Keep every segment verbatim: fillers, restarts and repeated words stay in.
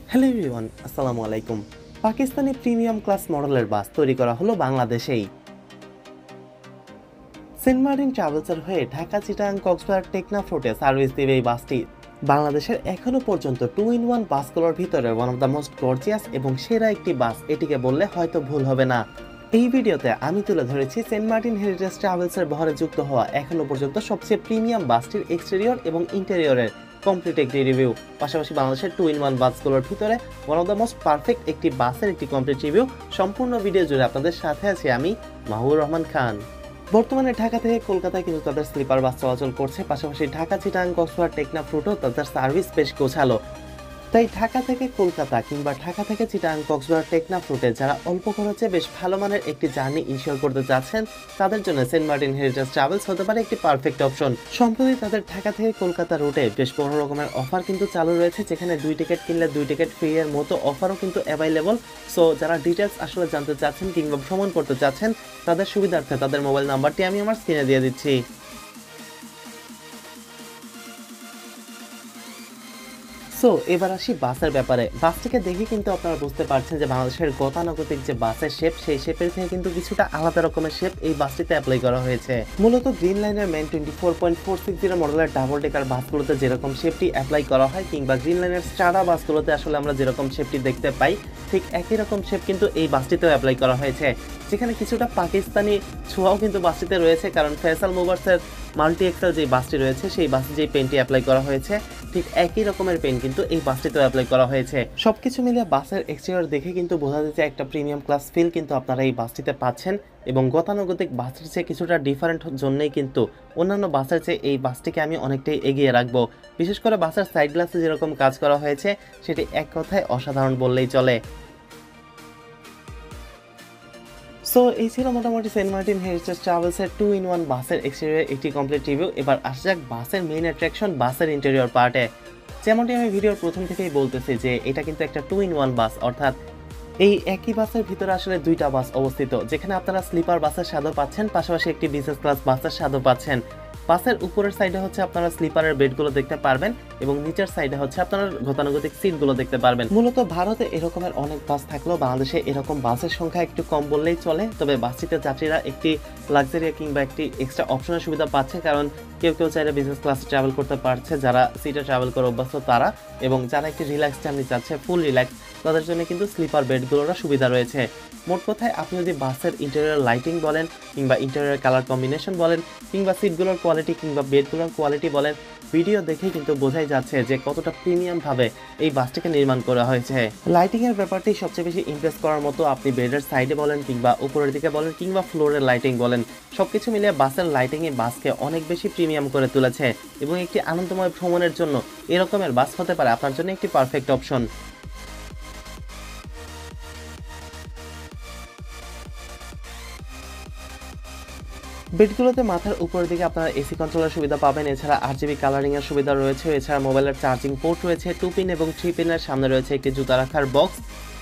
Hello everyone, আসসালামু আলাইকুম। Pakistani premium class মডেলের বাস তৈরি করা হলো বাংলাদেশেই। সেন্ট মার্টিন ট্রাভেলসের হয়ে ঢাকা, চিটাগাং, কক্সবাজার, টেকনাফ রুটে সার্ভিস দেবে এই বাসটি। বাংলাদেশের এখনো পর্যন্ত টু ইন ওয়ান বাসগুলোর ভিতরে one of the most gorgeous এবং সেরা একটি বাস, এটিকে বললে হয়তো ভুল হবে না। এই ভিডিওতে আমি তুলে ধরেছি সেন্ট মার্টিন হেরিটেজ ট্রাভেলসের বহরে যুক্ত হওয়া এখনো পর্যন্ত সবচেয়ে প্রিমিয়াম বাসটির এক্সটেরিয়র এবং ইন্টেরিয়রের কমপ্লিট একটি রিভিউ। পাশাপাশি বাংলাদেশের টু ইন ওয়ান বাসগুলোর ভিতরে one of the most perfect একটি বাসের একটি কমপ্লিট রিভিউ। সম্পূর্ণ ভিডিও জুড়ে আপনাদের সাথে আছি আমি, মাহবুর রহমান খান। বর্তমানে ঢাকা থেকে কলকাতায় কিন্তু তাদের স্লিপার বাস চলাচল করছে, পাশাপাশি ঢাকা, চিটাগাং, কক্সবাজার, টেকনাফ রুটও তাদের সার্ভিস বেশ গোছালো। তাই ঢাকা থেকে কলকাতা কিংবা ঢাকা থেকে চিটাগাং, কক্সবাজার, টেকনাফ রুটে যারা অল্প খরচে বেশ ভালো মানের একটি জার্নি ইনশিওর করতে চাচ্ছেন, তাদের জন্য সেন্ট মার্টিন হেরিটেজ ট্রাভেলস হতে পারে একটি পারফেক্ট অপশন। সম্প্রতি তাদের ঢাকা থেকে কলকাতা রুটে বেশ বড় রকমের অফার কিন্তু চালু রয়েছে, যেখানে দুই টিকিট কিনলে দুই টিকিট ফ্রি এর মতো অফারও কিন্তু অ্যাভেলেবল। সো যারা ডিটেলস আসলে জানতে চাচ্ছেন কিংবা ভ্রমণ করতে চাচ্ছেন, তাদের সুবিধার্থে তাদের মোবাইল নাম্বারটি আমি আমার স্ক্রিনে দিয়ে দিচ্ছি। সো এবার আসি বাসের ব্যাপারে। বাসটিকে দেখে কিন্তু আপনারা বুঝতে পারছেন যে বাংলাদেশের গতানুগতিক যে বাসের শেপ, সেই শেপের থেকে কিন্তু কিছুটা আলাদা রকমের শেপ এই বাসটিতে অ্যাপ্লাই করা হয়েছে। মূলত গ্রিন লাইনের MAN twenty four point four six zero মডেলের ডাবল ডেকার বাসগুলোতে যেরকম শেপটি অ্যাপ্লাই করা হয়, কিংবা গ্রিন লাইনের স্টাডা বাসগুলোতে আসলে আমরা যেরকম শেপটি দেখতে পাই, ঠিক একই রকম শেপ কিন্তু এই বাসটিতেও অ্যাপ্লাই করা হয়েছে। যেখানে কিছুটা পাকিস্তানি ছোঁয়াও কিন্তু বাসটিতে রয়েছে, কারণ ফয়সাল মুভার্সের মাল্টি এক্সেল যে বাসটি রয়েছে, সেই বাসে যে পেনটি অ্যাপ্লাই করা হয়েছে, ঠিক একই রকমের পেন কিন্তু এই বাসটিতেও অ্যাপ্লাই করা হয়েছে। সবকিছু মিলিয়ে বাসের এক্সটেরিয়র দেখে কিন্তু বোঝা যাচ্ছে একটা প্রিমিয়াম ক্লাস ফিল কিন্তু আপনারা এই বাসটিতে পাচ্ছেন। এবং গতানুগতিক বাসের চেয়ে কিছুটা ডিফারেন্ট জন্যই কিন্তু অন্যান্য বাসের চেয়ে এই বাসটিকে আমি অনেকটাই এগিয়ে রাখবো। বিশেষ করে বাসের সাইড গ্লাসে যেরকম কাজ করা হয়েছে, সেটি এক কথায় অসাধারণ বললেই চলে। সো এই ছিল মোটামুটি সেন্ট মার্টিন হেরিটেজ ট্রাভেলসের টু ইন ওয়ান বাসের এক্সটেরিয়র একটি কমপ্লিট রিভিউ। এবার আসা যাক বাসের মেইন অ্যাট্রাকশন, বাসের ইন্টেরিয়র পার্টে। যেমনটি আমি ভিডিওর প্রথম থেকেই বলতেছি যে এটা কিন্তু একটা টু ইন ওয়ান বাস, অর্থাৎ এই একই বাসের ভিতরে আসলে দুইটা বাস অবস্থিত, যেখানে আপনারা স্লিপার বাসের স্বাদও পাচ্ছেন, পাশাপাশি একটি বিজনেস ক্লাস বাসের স্বাদও পাচ্ছেন। বাসের উপরের সাইডে হচ্ছে আপনারা স্লিপারের বেডগুলো দেখতে পারবেন, এবং নিচের সাইডে হচ্ছে আপনারা গতানুগতিক সিটগুলো দেখতে পারবেন। মূলত ভারতে এরকমের অনেক বাস থাকলেও বাংলাদেশে এরকম বাসের সংখ্যা একটু কম বললেই চলে। তবে বাসটিতে যাত্রীরা একটি লাক্সারি কিংবা একটি এক্সট্রা অপশনের সুবিধা পাচ্ছে, কারণ কেউ কেউ চাইলে বিজনেস ক্লাসে ট্রাভেল করতে পারছে, যারা সিটে ট্রাভেল করে অভ্যস্ত তারা, এবং যারা একটি রিল্যাক্স জার্নি চাচ্ছে, ফুল রিল্যাক্স, তাদের জন্য কিন্তু স্লিপার বেডগুলোর সুবিধা রয়েছে। মোট কথায় আপনি যদি বাসের ইন্টেরিয়র লাইটিং বলেন, কিংবা ইন্টেরিয়র কালার কম্বিনেশন বলেন, কিংবা সিটগুলোর কোয়ালিটি কিংবা বেডগুলোর কোয়ালিটি বলেন, ভিডিও দেখেই কিন্তু বোঝাই যাচ্ছে যে কতটা প্রিমিয়াম ভাবে এই বাসটিকে নির্মাণ করা হয়েছে। লাইটিং এর ব্যাপারটি সবচেয়ে বেশি ইমপ্রেস করার মতো। আপনি বেডের সাইডে বলেন, কিংবা উপরের দিকে বলেন, কিংবা ফ্লোরের লাইটিং বলেন, সবকিছু মিলিয়ে বাসের লাইটিং এই বাসকে অনেক বেশি প্রিমিয়াম করে তুলেছে, এবং একটি আনন্দময় ভ্রমণের জন্য এরকমের বাস হতে পারে আপনার জন্য একটি পারফেক্ট অপশন। বেডগুলোতে মাথার উপরের দিকে আপনারা এসি কন্ট্রোলের সুবিধা পাবেন, এছাড়া আর জিবি কালারিং এর সুবিধা রয়েছে, এছাড়া মোবাইলের চার্জিং পোর্ট রয়েছে, টু পিন এবং থ্রি পিনের সামনে রয়েছে একটি জুতা রাখার বক্স।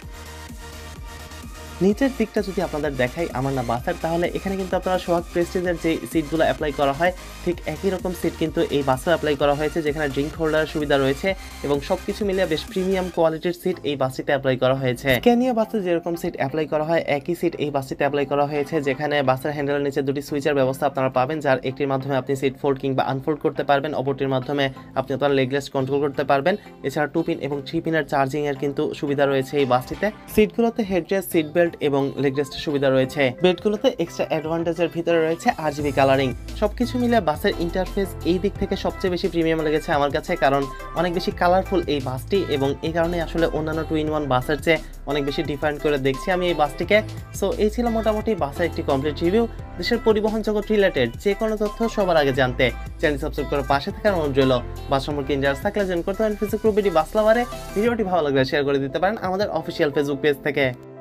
নিচের দিকটা যদি আপনাদের দেখাই আমার না বাসের, তাহলে এখানে কিন্তু আপনারা সোহাগ প্রেস্টিজের যে সিটগুলো অ্যাপ্লাই করা হয়, ঠিক একই রকম সিট কিন্তু এই বাসেও অ্যাপ্লাই করা হয়েছে, যেখানে ড্রিঙ্ক হোল্ডারের সুবিধা রয়েছে, এবং সবকিছু মিলিয়ে বেশ প্রিমিয়াম কোয়ালিটির সিট এই বাসটিতে অ্যাপ্লাই করা হয়েছে। স্ক্যানিয়া বাসে যেরকম সিট অ্যাপ্লাই করা হয়, একই সিট এই বাসটিতে অ্যাপ্লাই করা হয়েছে, যেখানে বাসের হ্যান্ডেলের নিচে দুটি সুইচের ব্যবস্থা আপনারা পাবেন, যার একটির মাধ্যমে আপনি সিট ফোল্ড কিংবা আনফোল্ড করতে পারবেন, অপরটির মাধ্যমে আপনি আপনার লেগ রেস্ট কন্ট্রোল করতে পারবেন। এছাড়া টু পিন এবং থ্রি পিনের চার্জিং এর কিন্তু সুবিধা রয়েছে এই বাসটিতে। সিটগুলোতে হেডরেস্ট, সিট বেল্ট এবং লেগ রেস্ট সুবিধা রয়েছে। বেডগুলোতে এক্সট্রা অ্যাডভান্টেজের ভিতরে রয়েছে আর জিবি কালারিং। সবকিছু মিলে বাসের ইন্টারফেস এই দিক থেকে সবচেয়ে বেশি প্রিমিয়াম লেগেছে আমার কাছে, কারণ অনেক বেশি কালারফুল এই বাসটি, এবং এই কারণে আসলে অন্যান্য টু ইন ওয়ান বাসের চেয়ে অনেক বেশি ডিফারেন্ট করে দেখছি আমি এই বাসটিকে। সো এই ছিল মোটামুটি বাসের একটি কমপ্লিট রিভিউ। দেশের পরিবহন জগৎ রিলেটেড যে কোনো তথ্য সবার আগে জানতে চ্যানেল সাবস্ক্রাইব করে পাশে থাকার অনুরোধ রইল। বাস সম্পর্কে ইন্টারেস্ট থাকলে জয়েন করতে পারেন ফেসবুক গ্রুপটি বাস লাভারে। ভিডিওটি ভালো লাগলে শেয়ার করে দিতে পারেন আমাদের অফিসিয়াল ফেসবুক পেজ থেকে।